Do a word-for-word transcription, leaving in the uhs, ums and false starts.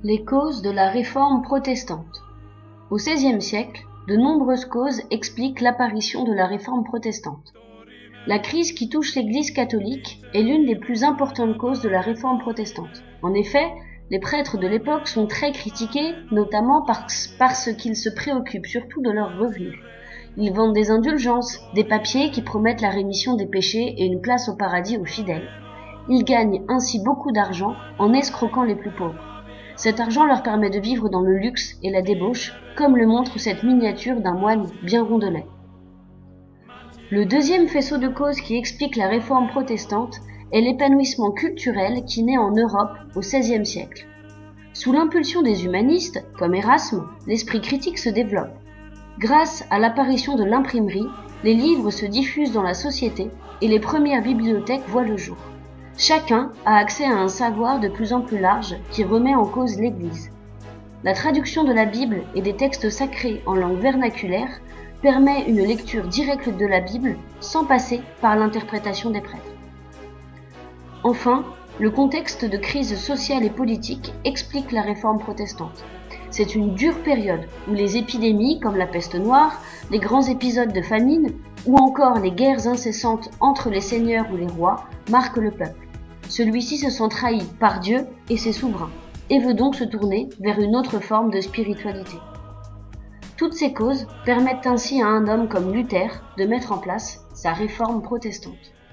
Les causes de la réforme protestante. Au seizième siècle, de nombreuses causes expliquent l'apparition de la réforme protestante. La crise qui touche l'Église catholique est l'une des plus importantes causes de la réforme protestante. En effet, les prêtres de l'époque sont très critiqués, notamment parce, parce qu'ils se préoccupent surtout de leurs revenus. Ils vendent des indulgences, des papiers qui promettent la rémission des péchés et une place au paradis aux fidèles. Ils gagnent ainsi beaucoup d'argent en escroquant les plus pauvres. Cet argent leur permet de vivre dans le luxe et la débauche, comme le montre cette miniature d'un moine bien rondelet. Le deuxième faisceau de causes qui explique la réforme protestante est l'épanouissement culturel qui naît en Europe au seizième siècle. Sous l'impulsion des humanistes, comme Erasme, l'esprit critique se développe. Grâce à l'apparition de l'imprimerie, les livres se diffusent dans la société et les premières bibliothèques voient le jour. Chacun a accès à un savoir de plus en plus large qui remet en cause l'Église. La traduction de la Bible et des textes sacrés en langue vernaculaire permet une lecture directe de la Bible sans passer par l'interprétation des prêtres. Enfin, le contexte de crise sociale et politique explique la réforme protestante. C'est une dure période où les épidémies comme la peste noire, les grands épisodes de famine ou encore les guerres incessantes entre les seigneurs ou les rois marquent le peuple. Celui-ci se sent trahi par Dieu et ses souverains, et veut donc se tourner vers une autre forme de spiritualité. Toutes ces causes permettent ainsi à un homme comme Luther de mettre en place sa réforme protestante.